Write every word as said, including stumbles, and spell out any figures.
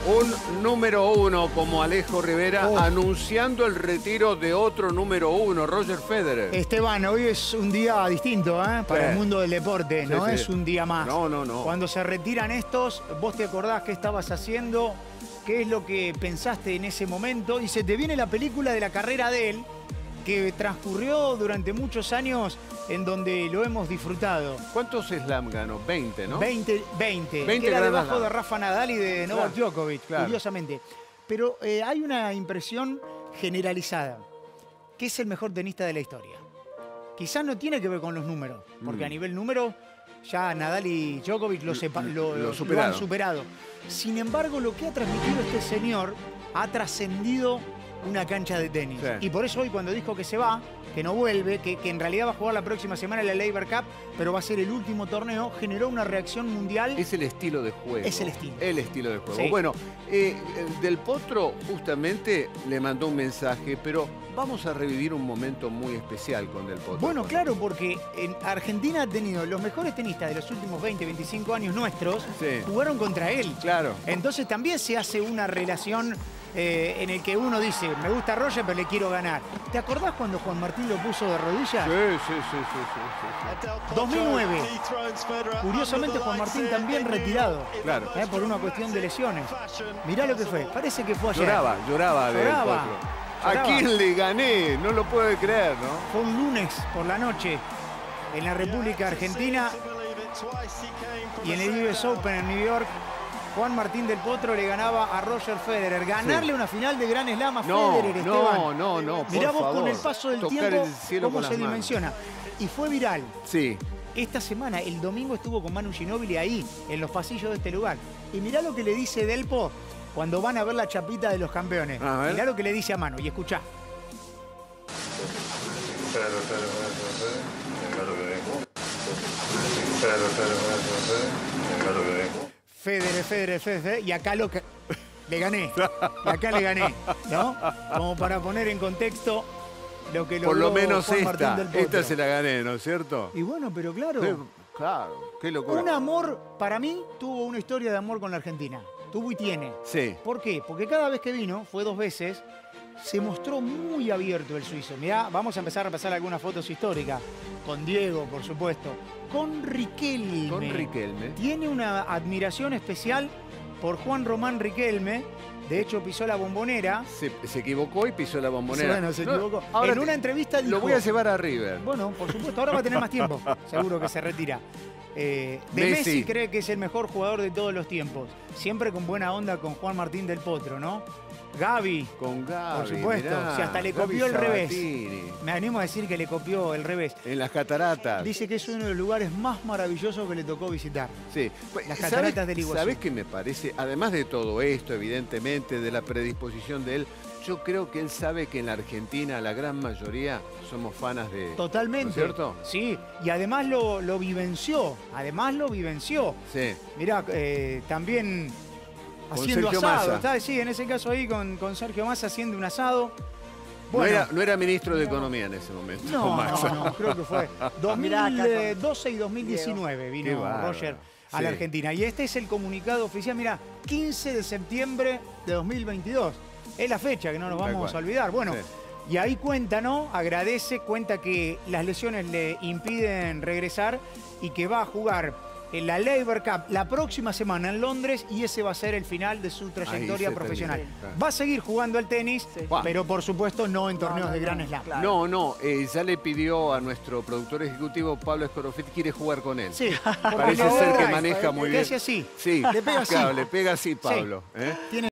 Un número uno como Alejo Rivera Oh. anunciando el retiro de otro número uno, Roger Federer. Esteban, hoy es un día distinto ¿eh? para Sí. el mundo del deporte, Sí, no sí. es un día más. No, no, no. Cuando se retiran estos, vos te acordás qué estabas haciendo, qué es lo que pensaste en ese momento y se te viene la película de la carrera de él, que transcurrió durante muchos años en donde lo hemos disfrutado. ¿Cuántos slam ganó? veinte, ¿no? veinte, veinte, veinte que era Grand debajo Slam. de Rafa Nadal y de Novak Claro, Djokovic, claro. curiosamente. Pero eh, hay una impresión generalizada, que es el mejor tenista de la historia. Quizás no tiene que ver con los números, porque Mm. a nivel número ya Nadal y Djokovic lo, sepa- lo- Lo lo superaron. han superado. Sin embargo, lo que ha transmitido este señor ha trascendido una cancha de tenis. Sí. Y por eso hoy cuando dijo que se va, que no vuelve, que, que en realidad va a jugar la próxima semana en la Laver Cup, pero va a ser el último torneo, generó una reacción mundial. Es el estilo de juego. Es el estilo. El estilo de juego. Sí. Bueno, eh, Del Potro justamente le mandó un mensaje, pero vamos a revivir un momento muy especial con Del Potro. Bueno, claro, porque en Argentina ha tenido los mejores tenistas de los últimos veinte, veinticinco años nuestros, Sí. jugaron contra él. Claro. Entonces también se hace una relación eh, en el que uno dice, me gusta Roger, pero le quiero ganar. ¿Te acordás cuando Juan Martín lo puso de rodillas? Sí, sí, sí, sí, sí, sí. dos mil nueve. Curiosamente, Juan Martín también retirado. Claro. eh, por una cuestión de lesiones. Mirá lo que fue. Parece que fue ayer. Lloraba, lloraba Del Lloraba, Potro. ¿A lloraba. quién le gané? No lo puede creer, ¿no? Fue un lunes por la noche en la República Argentina y en el U S Open en New York. Juan Martín Del Potro le ganaba a Roger Federer. Ganarle Sí. una final de Grand Slam a No, Federer, no, Esteban. no, no, por Mirá vos con favor. el paso del Tocar tiempo el cielo cómo con se las manos. dimensiona. Y fue viral. Sí. Esta semana, el domingo, estuvo con Manu Ginóbili ahí, en los pasillos de este lugar. Y mirá lo que le dice Delpo cuando van a ver la chapita de los campeones. A ver. Mirá lo que le dice a Manu y escuchá. Espera, espera, espera, espera. Venga lo que vengo. Espera, espera, espera, espera. Venga lo que vengo. Federer, Federer, Federer, y acá lo que... Le gané, y acá le gané, ¿no? Como para poner en contexto lo que logró Por lo menos Juan Martín esta. Del Potro. Esta se la gané, ¿no es cierto? Y bueno, pero claro, Qué- claro, qué locura. un amor, para mí, tuvo una historia de amor con la Argentina. Tuvo y tiene. Sí. ¿Por qué? Porque cada vez que vino, fue dos veces, se mostró muy abierto el suizo. Mirá, vamos a empezar a repasar algunas fotos históricas. Con Diego, por supuesto. Con Riquelme. Con Riquelme. Tiene una admiración especial por Juan Román Riquelme. De hecho, pisó la Bombonera. Se, se equivocó y pisó la Bombonera. Bueno, se No, equivocó. ahora En te- una entrevista dijo... Lo voy a llevar a River. Bueno, por supuesto, ahora va a tener más tiempo. Seguro que se retira. Eh, de Messi. Messi. cree que es el mejor jugador de todos los tiempos. Siempre con buena onda con Juan Martín Del Potro, ¿no? Gaby, Con Gaby, por supuesto. mirá, Si hasta le Gaby copió el revés. Sabatini. Me animo a decir que le copió el revés. En las cataratas. Dice que es uno de los lugares más maravillosos que le tocó visitar. Sí. Las ¿Sabés- cataratas del Iguazú. ¿Sabés qué me parece? Además de todo esto, evidentemente, de la predisposición de él, yo creo que él sabe que en la Argentina la gran mayoría somos fanas de... Totalmente. ¿No es cierto? Sí, y además lo, lo vivenció. Además lo vivenció. Sí. Mirá, eh, también Con haciendo Sergio asado. Massa. Está, sí, en ese caso ahí con, con Sergio Massa haciendo un asado. No, Bueno, era, no era ministro de Economía en ese momento. no, Massa. no, no, creo que fue dos mil doce y dos mil diecinueve Qué vino bárbaro. Roger a Sí. la Argentina. Y este es el comunicado oficial, mira, quince de septiembre de dos mil veintidós. Es la fecha que no nos Tal vamos cual. a olvidar. Bueno, Sí. y ahí cuenta, ¿no? Agradece, cuenta que las lesiones le impiden regresar y que va a jugar en la Laver Cup la próxima semana en Londres y ese va a ser el final de su trayectoria se profesional. termina, claro. Va a seguir jugando al tenis, Sí. pero por supuesto no en torneos no, de no, Grand Slam. claro. No, no, eh, ya le pidió a nuestro productor ejecutivo, Pablo Escorofit, quiere jugar con él. Sí, porque Parece le ser que pega- maneja muy que bien. hace así. Sí, Le pega así. claro, le pega así, Pablo. ¿eh? Tiene